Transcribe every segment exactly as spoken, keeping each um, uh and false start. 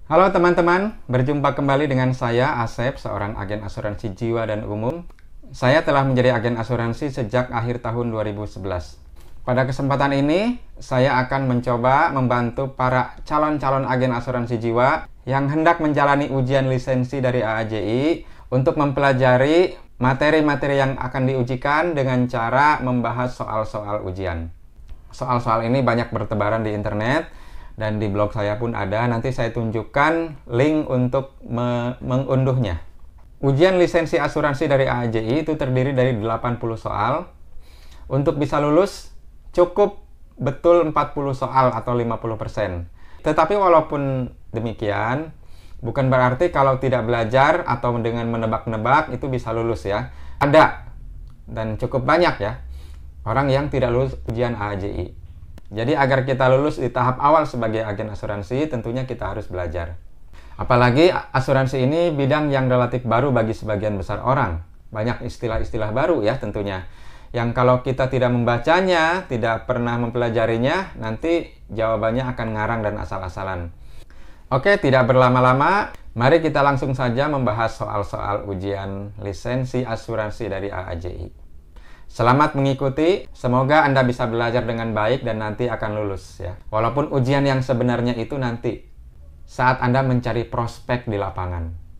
Halo teman-teman, berjumpa kembali dengan saya Asep, seorang agen asuransi jiwa dan umum. Saya telah menjadi agen asuransi sejak akhir tahun dua ribu sebelas. Pada kesempatan ini, saya akan mencoba membantu para calon-calon agen asuransi jiwa yang hendak menjalani ujian lisensi dari A A J I untuk mempelajari materi-materi yang akan diujikan dengan cara membahas soal-soal ujian. Soal-soal ini banyak bertebaran di internet dan di blog saya pun ada. Nanti saya tunjukkan link untuk me mengunduhnya. Ujian lisensi asuransi dari A A J I itu terdiri dari delapan puluh soal. Untuk bisa lulus cukup betul empat puluh soal atau lima puluh persen. Tetapi walaupun demikian, bukan berarti kalau tidak belajar atau dengan menebak-nebak itu bisa lulus ya. Ada dan cukup banyak ya orang yang tidak lulus ujian A A J I. Jadi agar kita lulus di tahap awal sebagai agen asuransi, tentunya kita harus belajar. Apalagi asuransi ini bidang yang relatif baru bagi sebagian besar orang. Banyak istilah-istilah baru ya tentunya. Yang kalau kita tidak membacanya, tidak pernah mempelajarinya, nanti jawabannya akan ngarang dan asal-asalan. Oke, tidak berlama-lama, mari kita langsung saja membahas soal-soal ujian lisensi asuransi dari A A J I. Selamat mengikuti, semoga Anda bisa belajar dengan baik dan nanti akan lulus ya. Walaupun ujian yang sebenarnya itu nanti saat Anda mencari prospek di lapangan.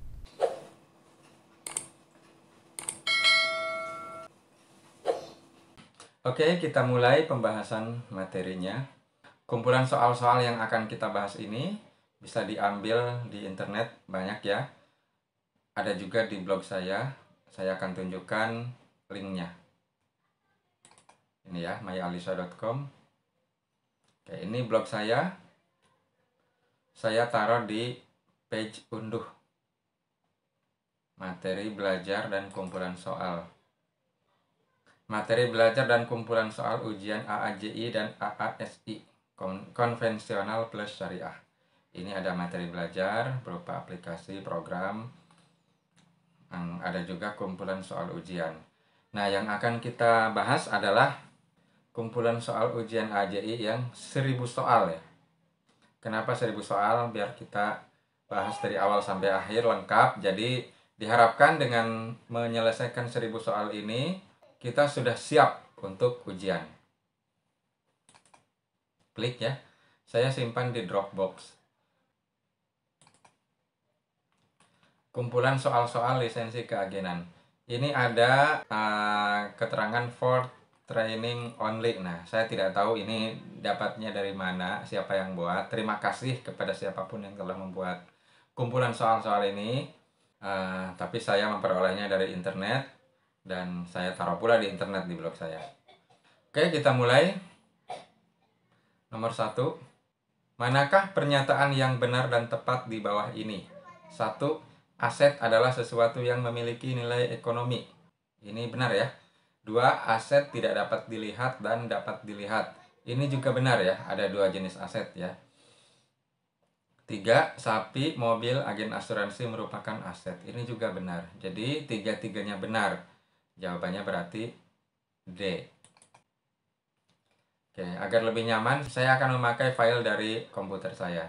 Oke, kita mulai pembahasan materinya. Kumpulan soal-soal yang akan kita bahas ini bisa diambil di internet banyak ya. Ada juga di blog saya. Saya akan tunjukkan linknya. Ini ya, maya alisa dot com. Oke, ini blog saya. Saya taruh di page unduh. Materi belajar dan kumpulan soal. Materi belajar dan kumpulan soal ujian A A J I dan A A S I konvensional plus syariah. Ini ada materi belajar berupa aplikasi, program. Ada juga kumpulan soal ujian. Nah, yang akan kita bahas adalah kumpulan soal ujian A A J I yang seribu soal ya. Kenapa seribu soal? Biar kita bahas dari awal sampai akhir lengkap. Jadi diharapkan dengan menyelesaikan seribu soal ini, kita sudah siap untuk ujian. Klik ya. Saya simpan di Dropbox. Kumpulan soal-soal lisensi keagenan. Ini ada uh, keterangan for training only. Nah, saya tidak tahu ini dapatnya dari mana, siapa yang buat. Terima kasih kepada siapapun yang telah membuat kumpulan soal-soal ini. Uh, tapi saya memperolehnya dari internet. Dan saya taruh pula di internet di blog saya. Oke, kita mulai. Nomor satu. Manakah pernyataan yang benar dan tepat di bawah ini? Satu. Aset adalah sesuatu yang memiliki nilai ekonomi. Ini benar ya. Dua. Aset tidak dapat dilihat dan dapat dilihat. Ini juga benar ya. Ada dua jenis aset ya. Tiga. Sapi, mobil, agen asuransi merupakan aset. Ini juga benar. Jadi tiga-tiganya benar. Jawabannya berarti D. Oke, agar lebih nyaman, saya akan memakai file dari komputer saya.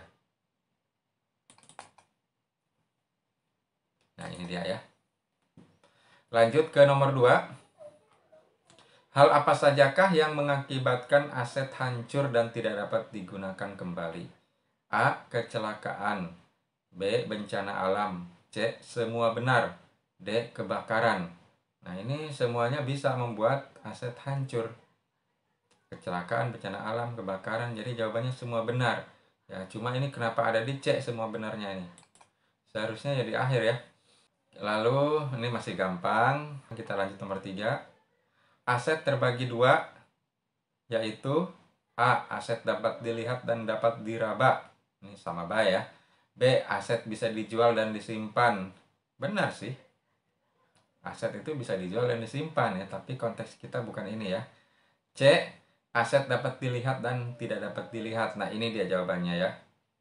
Nah, ini dia ya. Lanjut ke nomor dua. Hal apa sajakah yang mengakibatkan aset hancur dan tidak dapat digunakan kembali? A. Kecelakaan. B. Bencana alam. C. Semua benar. D. Kebakaran. Nah, ini semuanya bisa membuat aset hancur. Kecelakaan, bencana alam, kebakaran. Jadi jawabannya semua benar. Ya, cuma ini kenapa ada di C semua benarnya ini? Seharusnya ya di akhir ya. Lalu ini masih gampang. Kita lanjut nomor tiga. Aset terbagi dua, yaitu A. Aset dapat dilihat dan dapat diraba. Ini sama baik ya. B. Aset bisa dijual dan disimpan. Benar sih. Aset itu bisa dijual dan disimpan ya, tapi konteks kita bukan ini ya. C. Aset dapat dilihat dan tidak dapat dilihat. Nah, ini dia jawabannya ya.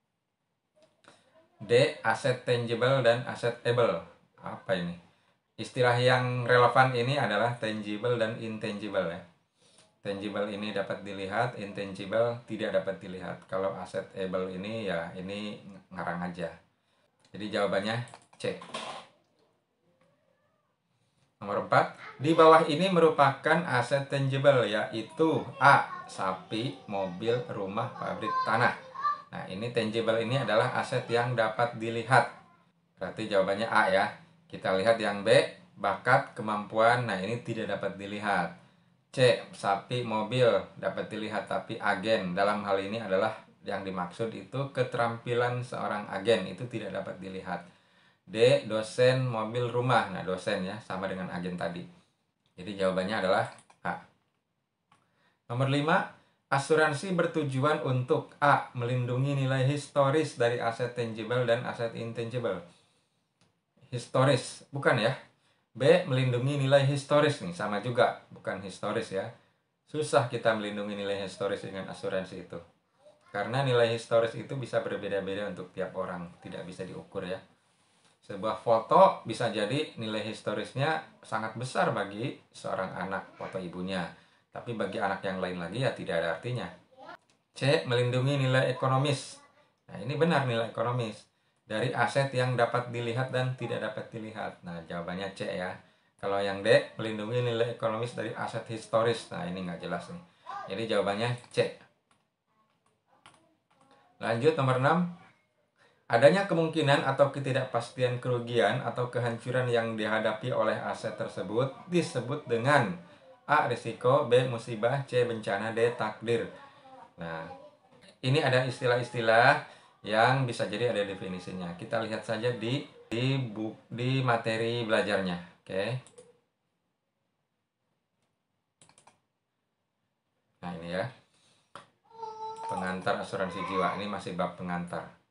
D. Aset tangible dan aset able. Apa ini? Istilah yang relevan ini adalah tangible dan intangible ya. Tangible ini dapat dilihat, intangible tidak dapat dilihat. Kalau aset able ini ya ini ngarang aja. Jadi jawabannya C. Nomor empat, di bawah ini merupakan aset tangible, yaitu A. Sapi, mobil, rumah, pabrik, tanah. Nah, ini tangible ini adalah aset yang dapat dilihat. Berarti jawabannya A ya. Kita lihat yang B, bakat, kemampuan. Nah, ini tidak dapat dilihat. C. Sapi, mobil dapat dilihat, tapi agen dalam hal ini adalah yang dimaksud itu keterampilan seorang agen, itu tidak dapat dilihat. D. Dosen, mobil, rumah. Nah, dosen ya, sama dengan agen tadi. Jadi jawabannya adalah A. Nomor lima, asuransi bertujuan untuk A. Melindungi nilai historis dari aset tangible dan aset intangible. Historis, bukan ya. B. Melindungi nilai historis nih, sama juga, bukan historis ya. Susah kita melindungi nilai historis dengan asuransi itu. Karena nilai historis itu bisa berbeda-beda untuk tiap orang, tidak bisa diukur ya. Sebuah foto bisa jadi nilai historisnya sangat besar bagi seorang anak, foto ibunya. Tapi bagi anak yang lain lagi ya tidak ada artinya. C. Melindungi nilai ekonomis. Nah, ini benar nilai ekonomis. Dari aset yang dapat dilihat dan tidak dapat dilihat. Nah, jawabannya C ya. Kalau yang D, melindungi nilai ekonomis dari aset historis. Nah, ini nggak jelas nih. Jadi jawabannya C. Lanjut nomor enam. Adanya kemungkinan atau ketidakpastian kerugian atau kehancuran yang dihadapi oleh aset tersebut disebut dengan A. Risiko, B. Musibah, C. Bencana, D. Takdir. Nah, ini ada istilah-istilah yang bisa jadi ada definisinya. Kita lihat saja di di, buk, di materi belajarnya. Oke. Nah, ini ya. Pengantar asuransi jiwa. Ini masih bab pengantar.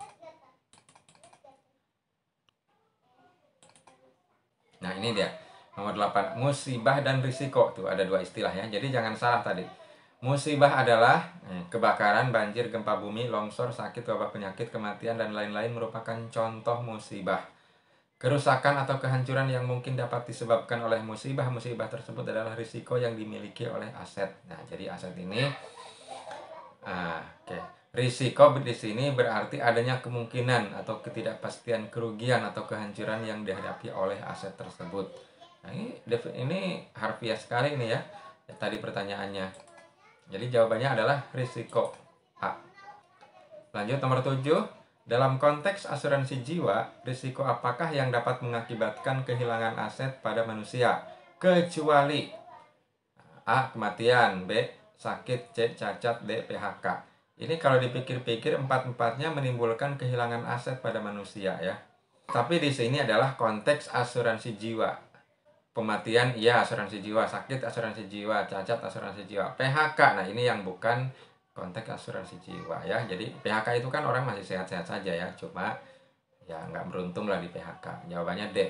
Nah, ini dia. Nomor delapan, musibah dan risiko. Tuh, ada dua istilah ya. Jadi jangan salah tadi. Musibah adalah eh, kebakaran, banjir, gempa bumi, longsor, sakit, wabah penyakit, kematian, dan lain-lain merupakan contoh musibah. Kerusakan atau kehancuran yang mungkin dapat disebabkan oleh musibah-musibah tersebut adalah risiko yang dimiliki oleh aset. Nah, jadi aset ini ah, oke. Okay. Risiko di sini berarti adanya kemungkinan atau ketidakpastian kerugian atau kehancuran yang dihadapi oleh aset tersebut. Nah, ini ini harfiah sekali ini ya. Tadi pertanyaannya. Jadi jawabannya adalah risiko A. Lanjut nomor tujuh. Dalam konteks asuransi jiwa, risiko apakah yang dapat mengakibatkan kehilangan aset pada manusia? Kecuali A. Kematian, B. Sakit, C. Cacat, D. P H K. Ini kalau dipikir-pikir empat-empatnya menimbulkan kehilangan aset pada manusia ya. Tapi di sini adalah konteks asuransi jiwa. Pematian iya asuransi jiwa, sakit asuransi jiwa, cacat asuransi jiwa. P H K, nah ini yang bukan konteks asuransi jiwa ya. Jadi P H K itu kan orang masih sehat-sehat saja ya. Cuma ya nggak beruntung lah di P H K. Jawabannya D.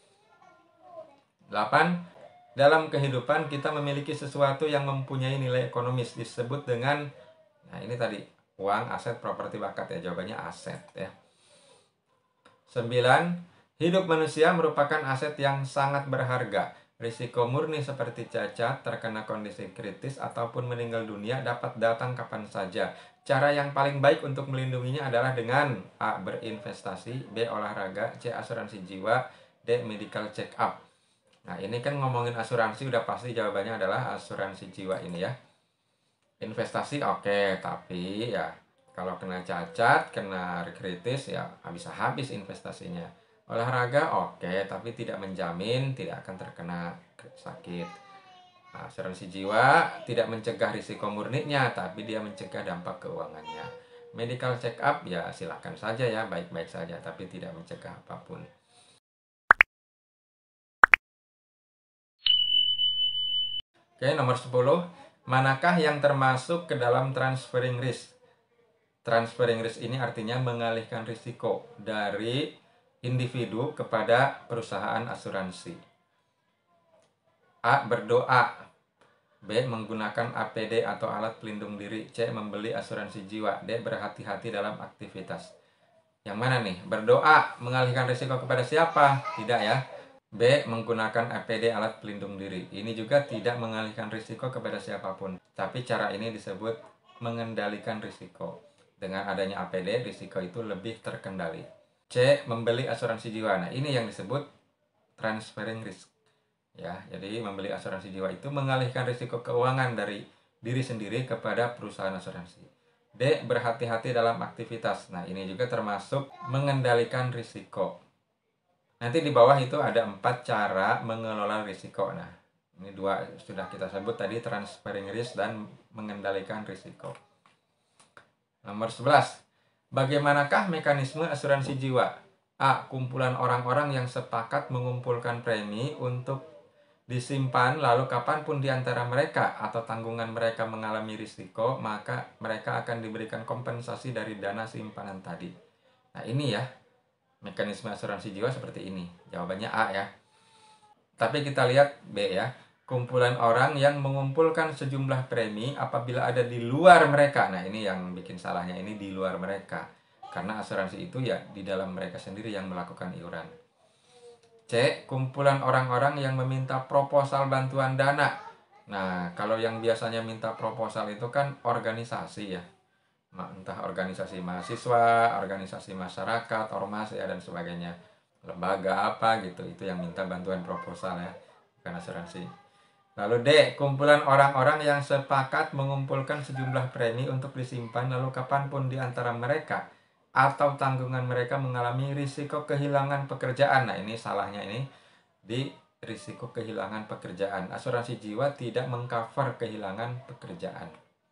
delapan. Dalam kehidupan kita memiliki sesuatu yang mempunyai nilai ekonomis disebut dengan, nah ini tadi uang, aset, properti, bakat ya. Jawabannya aset ya. sembilan. Hidup manusia merupakan aset yang sangat berharga. Risiko murni seperti cacat, terkena kondisi kritis, ataupun meninggal dunia dapat datang kapan saja. Cara yang paling baik untuk melindunginya adalah dengan A. Berinvestasi, B. Olahraga, C. Asuransi jiwa, D. Medical check up. Nah, ini kan ngomongin asuransi udah pasti jawabannya adalah asuransi jiwa ini ya. Investasi oke, okay, tapi ya kalau kena cacat, kena kritis ya bisa habis investasinya. Olahraga oke, okay, tapi tidak menjamin tidak akan terkena sakit. Nah, asuransi jiwa tidak mencegah risiko murninya, tapi dia mencegah dampak keuangannya. Medical check up ya silakan saja ya, baik-baik saja, tapi tidak mencegah apapun. Oke, nomor sepuluh. Manakah yang termasuk ke dalam transferring risk? Transferring risk ini artinya mengalihkan risiko dari individu kepada perusahaan asuransi. A. Berdoa. B. Menggunakan A P D atau alat pelindung diri. C. Membeli asuransi jiwa. D. Berhati-hati dalam aktivitas. Yang mana nih? Berdoa mengalihkan risiko kepada siapa? Tidak ya. B. Menggunakan A P D alat pelindung diri. Ini juga tidak mengalihkan risiko kepada siapapun. Tapi cara ini disebut mengendalikan risiko. Dengan adanya A P D, risiko itu lebih terkendali. C. Membeli asuransi jiwa. Nah, ini yang disebut transferring risk. Ya, jadi membeli asuransi jiwa itu mengalihkan risiko keuangan dari diri sendiri kepada perusahaan asuransi. D. Berhati-hati dalam aktivitas. Nah, ini juga termasuk mengendalikan risiko. Nanti di bawah itu ada empat cara mengelola risiko. Nah, ini dua sudah kita sebut tadi, transferring risk dan mengendalikan risiko. Nomor sebelas. Bagaimanakah mekanisme asuransi jiwa? A. Kumpulan orang-orang yang sepakat mengumpulkan premi untuk disimpan, lalu kapanpun di antara mereka atau tanggungan mereka mengalami risiko, maka mereka akan diberikan kompensasi dari dana simpanan tadi. Nah, ini ya, mekanisme asuransi jiwa seperti ini. Jawabannya A ya. Tapi kita lihat B ya. Kumpulan orang yang mengumpulkan sejumlah premi apabila ada di luar mereka. Nah, ini yang bikin salahnya, ini di luar mereka. Karena asuransi itu ya di dalam mereka sendiri yang melakukan iuran. C. Kumpulan orang-orang yang meminta proposal bantuan dana. Nah, kalau yang biasanya minta proposal itu kan organisasi ya. Entah organisasi mahasiswa, organisasi masyarakat, ormas ya dan sebagainya. Lembaga apa gitu, itu yang minta bantuan proposal ya, bukan asuransi. Lalu D. Kumpulan orang-orang yang sepakat mengumpulkan sejumlah premi untuk disimpan, lalu kapanpun di antara mereka atau tanggungan mereka mengalami risiko kehilangan pekerjaan. Nah, ini salahnya ini di risiko kehilangan pekerjaan. Asuransi jiwa tidak mengcover kehilangan pekerjaan.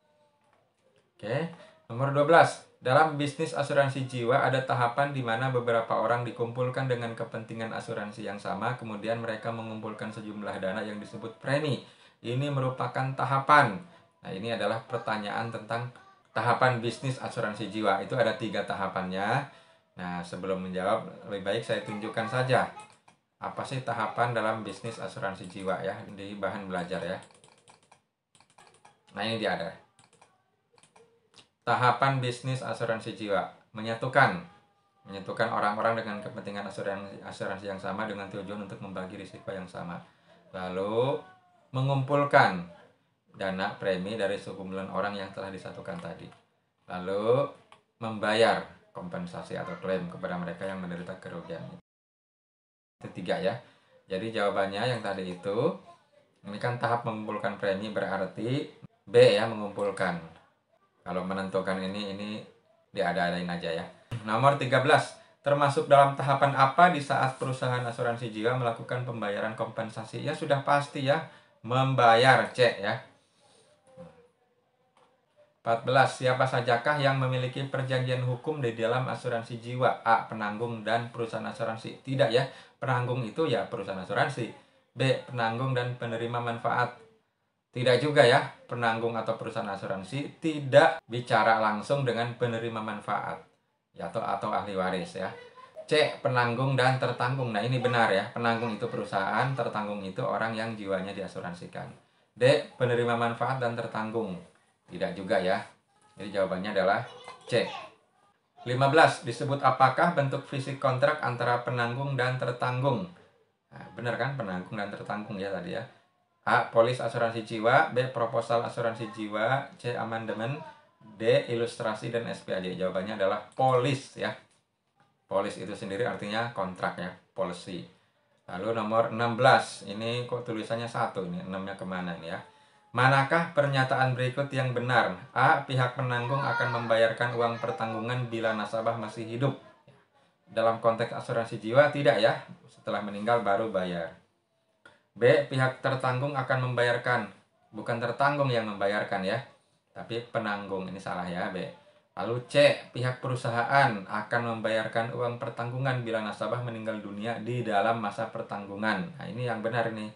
Oke, nomor dua belas. Dalam bisnis asuransi jiwa ada tahapan di mana beberapa orang dikumpulkan dengan kepentingan asuransi yang sama, kemudian mereka mengumpulkan sejumlah dana yang disebut premi. Ini merupakan tahapan. Nah, ini adalah pertanyaan tentang tahapan bisnis asuransi jiwa. Itu ada tiga tahapannya. Nah, sebelum menjawab, lebih baik saya tunjukkan saja apa sih tahapan dalam bisnis asuransi jiwa ya, di bahan belajar ya. Nah, ini dia ada. Tahapan bisnis asuransi jiwa. Menyatukan. Menyatukan orang-orang dengan kepentingan asuransi, asuransi yang sama dengan tujuan untuk membagi risiko yang sama. Lalu, mengumpulkan dana premi dari sekumpulan orang yang telah disatukan tadi. Lalu, membayar kompensasi atau klaim kepada mereka yang menderita kerugian. Itu tiga ya. Jadi jawabannya yang tadi itu, ini kan tahap mengumpulkan premi berarti B ya, mengumpulkan. Kalau menentukan ini, ini diada-adain aja ya. Nomor tiga belas. Termasuk dalam tahapan apa di saat perusahaan asuransi jiwa melakukan pembayaran kompensasi? Ya sudah pasti ya, membayar, C ya. empat belas. Siapa sajakah yang memiliki perjanjian hukum di dalam asuransi jiwa? A. Penanggung dan perusahaan asuransi. Tidak ya, penanggung itu ya perusahaan asuransi. B. Penanggung dan penerima manfaat. Tidak juga ya, penanggung atau perusahaan asuransi tidak bicara langsung dengan penerima manfaat ya, atau atau ahli waris ya. C. Penanggung dan tertanggung. Nah, ini benar ya, penanggung itu perusahaan, tertanggung itu orang yang jiwanya diasuransikan. D. Penerima manfaat dan tertanggung. Tidak juga ya. Jadi jawabannya adalah C. lima belas. Disebut apakah bentuk fisik kontrak antara penanggung dan tertanggung? Nah, benar kan, penanggung dan tertanggung ya tadi ya. A. Polis asuransi jiwa. B. Proposal asuransi jiwa. C. Amandemen. D. Ilustrasi dan S P A J. Jawabannya adalah polis ya. Polis itu sendiri artinya kontrak ya, policy. Lalu nomor enam belas. Ini kok tulisannya satu ini, enamnya kemana ini ya. Manakah pernyataan berikut yang benar? A. Pihak penanggung akan membayarkan uang pertanggungan bila nasabah masih hidup. Dalam konteks asuransi jiwa tidak ya. Setelah meninggal baru bayar. B. Pihak tertanggung akan membayarkan. Bukan tertanggung yang membayarkan ya, tapi penanggung. Ini salah ya, B. Lalu C. Pihak perusahaan akan membayarkan uang pertanggungan bila nasabah meninggal dunia di dalam masa pertanggungan. Nah, ini yang benar ini.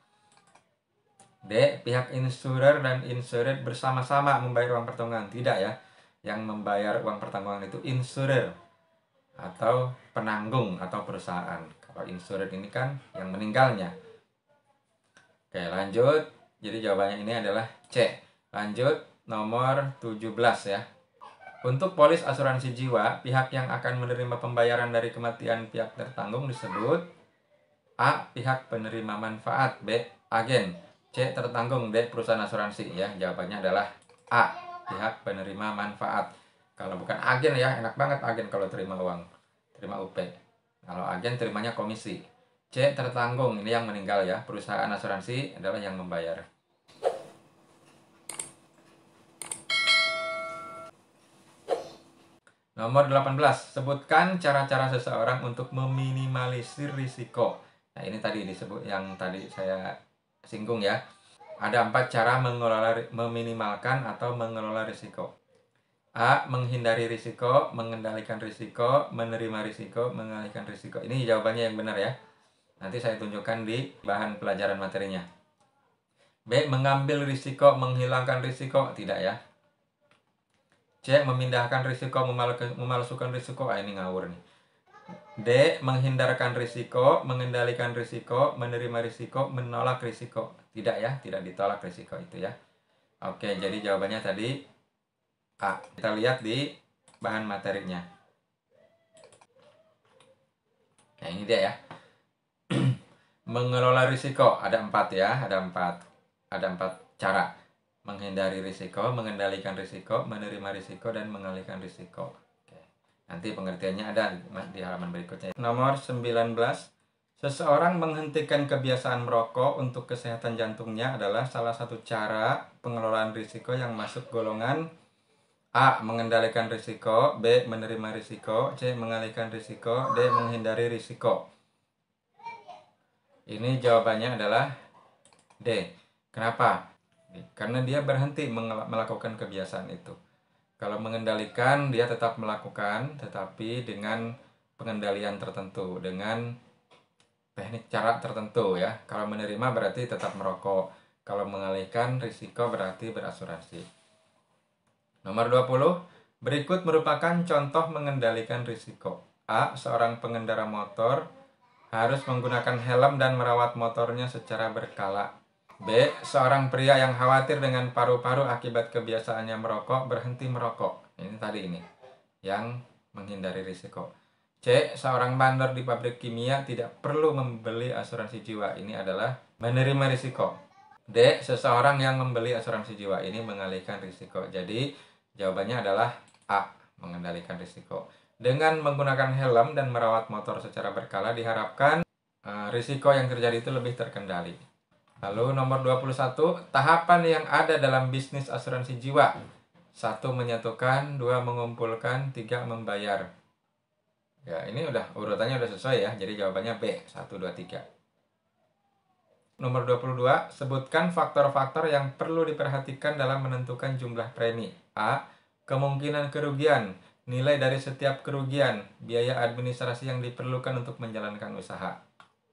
D. Pihak insurer dan insured bersama-sama membayar uang pertanggungan. Tidak ya. Yang membayar uang pertanggungan itu insurer atau penanggung atau perusahaan. Kalau insured ini kan yang meninggalnya. Oke, lanjut. Jadi jawabannya ini adalah C. Lanjut nomor tujuh belas ya. Untuk polis asuransi jiwa, pihak yang akan menerima pembayaran dari kematian pihak tertanggung disebut A. Pihak penerima manfaat. B. Agen. C. Tertanggung. D. Perusahaan asuransi ya. Jawabannya adalah A. Pihak penerima manfaat. Kalau bukan agen ya, enak banget agen kalau terima uang. terima U P. Kalau agen terimanya komisi. C, tertanggung, ini yang meninggal ya. Perusahaan asuransi adalah yang membayar. Nomor delapan belas, sebutkan cara-cara seseorang untuk meminimalisir risiko. Nah, ini tadi disebut yang tadi saya singgung ya. Ada empat cara mengelola, meminimalkan atau mengelola risiko. A, menghindari risiko, mengendalikan risiko, menerima risiko, mengalihkan risiko. Ini jawabannya yang benar ya. Nanti saya tunjukkan di bahan pelajaran materinya. B, mengambil risiko, menghilangkan risiko. Tidak ya. C, memindahkan risiko, memalsukan risiko. Ah, ini ngawur nih. D, menghindarkan risiko, mengendalikan risiko, menerima risiko, menolak risiko. Tidak ya, tidak ditolak risiko itu ya. Oke, jadi jawabannya tadi A. Kita lihat di bahan materinya. Nah, ini dia ya. Mengelola risiko ada empat ya, ada empat, ada empat cara. Menghindari risiko, mengendalikan risiko, menerima risiko, dan mengalihkan risiko. Oke. Nanti pengertiannya ada di halaman berikutnya. Nomor sembilan belas. Seseorang menghentikan kebiasaan merokok untuk kesehatan jantungnya adalah salah satu cara pengelolaan risiko yang masuk golongan A. Mengendalikan risiko, B. Menerima risiko, C. Mengalihkan risiko, D. Menghindari risiko. Ini jawabannya adalah D. Kenapa? Karena dia berhenti melakukan kebiasaan itu. Kalau mengendalikan, dia tetap melakukan, tetapi dengan pengendalian tertentu, dengan teknik cara tertentu ya. Kalau menerima berarti tetap merokok. Kalau mengalihkan risiko berarti berasuransi. Nomor dua puluh, berikut merupakan contoh mengendalikan risiko. A. Seorang pengendara motor harus menggunakan helm dan merawat motornya secara berkala. B. Seorang pria yang khawatir dengan paru-paru akibat kebiasaannya merokok berhenti merokok. Ini tadi ini, yang menghindari risiko. C. Seorang bandar di pabrik kimia tidak perlu membeli asuransi jiwa. Ini adalah menerima risiko. D. Seseorang yang membeli asuransi jiwa. Ini mengalihkan risiko. Jadi jawabannya adalah A. Mengendalikan risiko. Dengan menggunakan helm dan merawat motor secara berkala diharapkan uh, risiko yang terjadi itu lebih terkendali. Lalu nomor dua puluh satu, tahapan yang ada dalam bisnis asuransi jiwa. Satu, menyatukan, dua, mengumpulkan, tiga, membayar. Ya, ini udah urutannya udah sesuai ya. Jadi jawabannya B, satu, dua, tiga. Nomor dua puluh dua, sebutkan faktor-faktor yang perlu diperhatikan dalam menentukan jumlah premi. A. Kemungkinan kerugian, nilai dari setiap kerugian, biaya administrasi yang diperlukan untuk menjalankan usaha.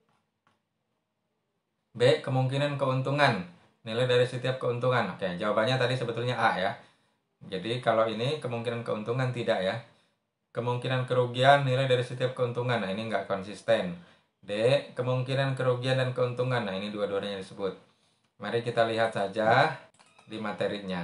B. Kemungkinan keuntungan, nilai dari setiap keuntungan. Oke, jawabannya tadi sebetulnya A ya. Jadi kalau ini kemungkinan keuntungan tidak ya. Kemungkinan kerugian, nilai dari setiap keuntungan. Nah, ini nggak konsisten. D. Kemungkinan kerugian dan keuntungan. Nah, ini dua-duanya disebut. Mari kita lihat saja di materinya.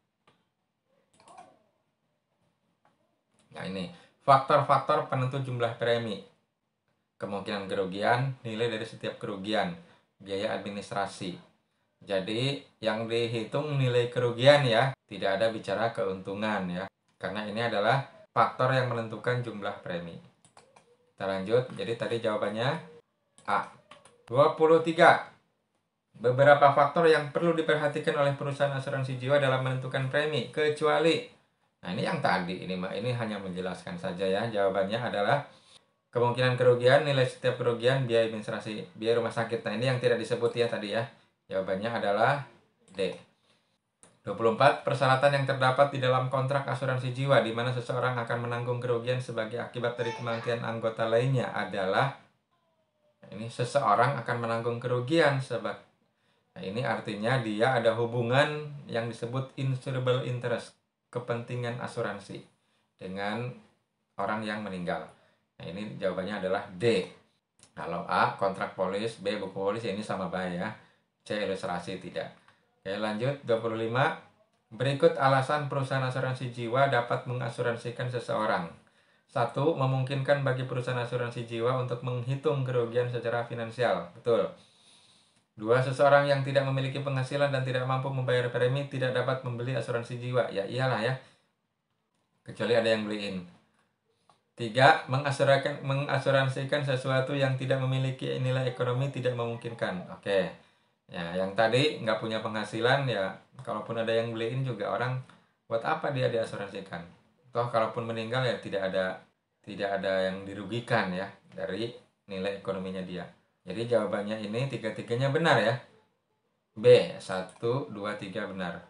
Nah, ini faktor-faktor penentu jumlah premi. Kemungkinan kerugian, nilai dari setiap kerugian, biaya administrasi. Jadi, yang dihitung nilai kerugian ya, tidak ada bicara keuntungan ya. Karena ini adalah faktor yang menentukan jumlah premi. Kita lanjut. Jadi tadi jawabannya A. dua puluh tiga. Beberapa faktor yang perlu diperhatikan oleh perusahaan asuransi jiwa dalam menentukan premi, kecuali. Nah, ini yang tadi, ini ini hanya menjelaskan saja ya. Jawabannya adalah kemungkinan kerugian, nilai setiap kerugian, biaya administrasi, biaya rumah sakit. Nah, ini yang tidak disebut ya tadi ya. Jawabannya adalah D. dua puluh empat. Persyaratan yang terdapat di dalam kontrak asuransi jiwa di mana seseorang akan menanggung kerugian sebagai akibat dari kematian anggota lainnya adalah, ini seseorang akan menanggung kerugian sebagai, nah, ini artinya dia ada hubungan yang disebut insurable interest, kepentingan asuransi dengan orang yang meninggal. Nah, ini jawabannya adalah D. Kalau A, kontrak polis, B, buku polis, ya ini sama baik ya. C, ilustrasi tidak. Oke, lanjut. Dua puluh lima. Berikut alasan perusahaan asuransi jiwa dapat mengasuransikan seseorang. Satu, memungkinkan bagi perusahaan asuransi jiwa untuk menghitung kerugian secara finansial. Betul. Dua, seseorang yang tidak memiliki penghasilan dan tidak mampu membayar premi tidak dapat membeli asuransi jiwa. Ya iyalah ya. Kecuali ada yang beliin. Tiga, mengasuransikan, mengasuransikan sesuatu yang tidak memiliki nilai ekonomi tidak memungkinkan. Oke, ya yang tadi nggak punya penghasilan ya, kalaupun ada yang beliin juga orang buat apa dia diasuransikan? Toh kalaupun meninggal ya tidak ada tidak ada yang dirugikan ya dari nilai ekonominya dia. Jadi jawabannya ini tiga-tiganya benar ya. B, satu, dua, tiga benar.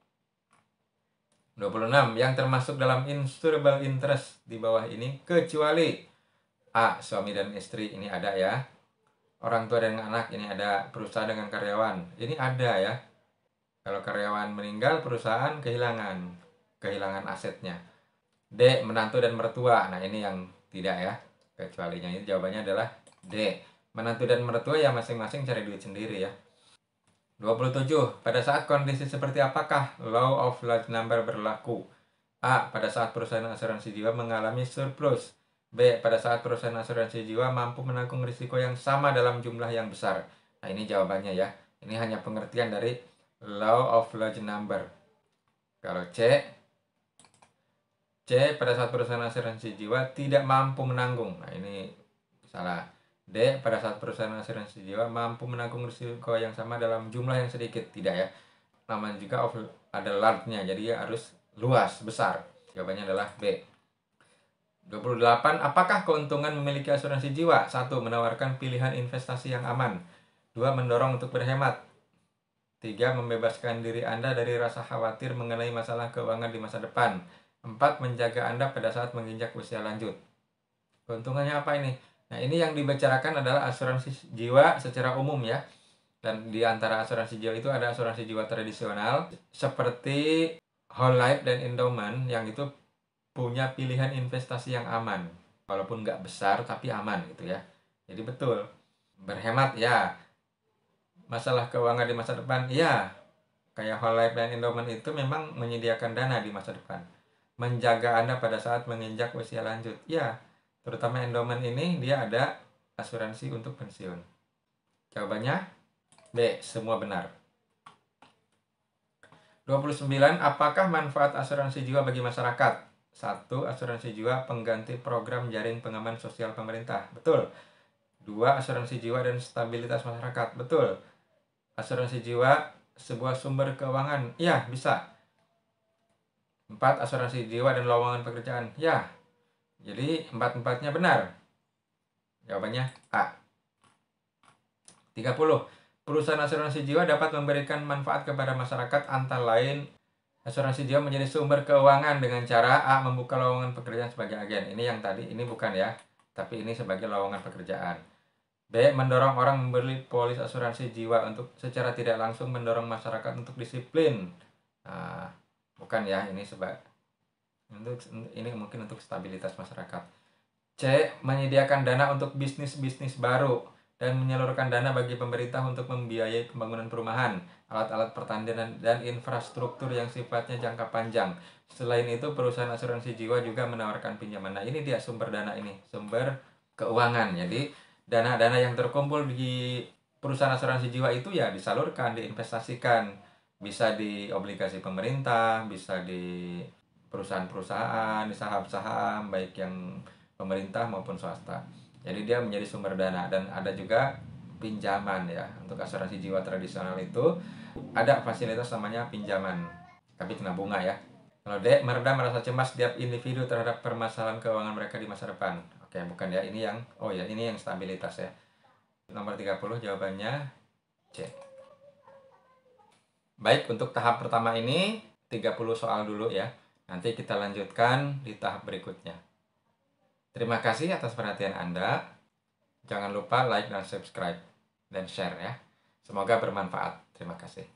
dua puluh enam. Yang termasuk dalam insurable interest di bawah ini kecuali A. Suami dan istri, ini ada ya. Orang tua dan anak, ini ada. Perusahaan dengan karyawan, ini ada ya. Kalau karyawan meninggal, perusahaan kehilangan kehilangan asetnya. D. Menantu dan mertua, nah ini yang tidak ya. Kecualinya ini jawabannya adalah D. Menantu dan mertua ya masing-masing cari duit sendiri ya. dua puluh tujuh. Pada saat kondisi seperti apakah law of large number berlaku? A. Pada saat perusahaan asuransi jiwa mengalami surplus. B. Pada saat perusahaan asuransi jiwa mampu menanggung risiko yang sama dalam jumlah yang besar. Nah ini jawabannya ya. Ini hanya pengertian dari law of large number. Kalau C, C. Pada saat perusahaan asuransi jiwa tidak mampu menanggung. Nah ini salah. D. Pada saat perusahaan asuransi jiwa mampu menanggung risiko yang sama dalam jumlah yang sedikit. Tidak ya. Namanya juga of, ada large-nya. Jadi ya harus luas, besar. Jawabannya adalah B. dua puluh delapan. Apakah keuntungan memiliki asuransi jiwa? Satu. Menawarkan pilihan investasi yang aman. Dua. Mendorong untuk berhemat. Tiga. Membebaskan diri Anda dari rasa khawatir mengenai masalah keuangan di masa depan. Empat. Menjaga Anda pada saat menginjak usia lanjut. Keuntungannya apa ini? Nah ini yang dibicarakan adalah asuransi jiwa secara umum ya. Dan di antara asuransi jiwa itu ada asuransi jiwa tradisional seperti whole life dan endowment yang itu punya pilihan investasi yang aman. Walaupun nggak besar tapi aman gitu ya. Jadi betul. Berhemat ya. Masalah keuangan di masa depan ya. Kayak whole life dan endowment itu memang menyediakan dana di masa depan. Menjaga Anda pada saat menginjak usia lanjut. Ya. Terutama endowment ini dia ada asuransi untuk pensiun. Jawabannya B, semua benar. dua puluh sembilan. Apakah manfaat asuransi jiwa bagi masyarakat? Satu. Asuransi jiwa pengganti program jaring pengaman sosial pemerintah. Betul. Dua. Asuransi jiwa dan stabilitas masyarakat. Betul. Asuransi jiwa sebuah sumber keuangan. Ya, bisa. Empat. Asuransi jiwa dan lowongan pekerjaan. Ya. Jadi empat-empatnya benar. Jawabannya A. tiga puluh. Perusahaan asuransi jiwa dapat memberikan manfaat kepada masyarakat antara lain asuransi jiwa menjadi sumber keuangan dengan cara A. Membuka lowongan pekerjaan sebagai agen. Ini yang tadi, ini bukan ya. Tapi ini sebagai lowongan pekerjaan. B. Mendorong orang membeli polis asuransi jiwa untuk secara tidak langsung mendorong masyarakat untuk disiplin. Nah, bukan ya, ini sebagai Untuk, ini mungkin untuk stabilitas masyarakat. C. Menyediakan dana untuk bisnis-bisnis baru dan menyalurkan dana bagi pemerintah untuk membiayai pembangunan perumahan, alat-alat pertanian dan infrastruktur yang sifatnya jangka panjang. Selain itu, perusahaan asuransi jiwa juga menawarkan pinjaman. Nah, ini dia sumber dana ini, sumber keuangan. Jadi, dana-dana yang terkumpul di perusahaan asuransi jiwa itu ya disalurkan, diinvestasikan. Bisa di obligasi pemerintah, bisa di perusahaan-perusahaan, saham-saham baik yang pemerintah maupun swasta. Jadi dia menjadi sumber dana dan ada juga pinjaman ya. Untuk asuransi jiwa tradisional itu ada fasilitas namanya pinjaman, tapi kena bunga ya. Kalau D, meredam rasa cemas setiap individu terhadap permasalahan keuangan mereka di masa depan. Oke, bukan ya, ini yang oh ya, ini yang stabilitas ya. Nomor tiga puluh jawabannya C. Baik, untuk tahap pertama ini tiga puluh soal dulu ya. Nanti kita lanjutkan di tahap berikutnya. Terima kasih atas perhatian Anda. Jangan lupa like dan subscribe dan share ya. Semoga bermanfaat. Terima kasih.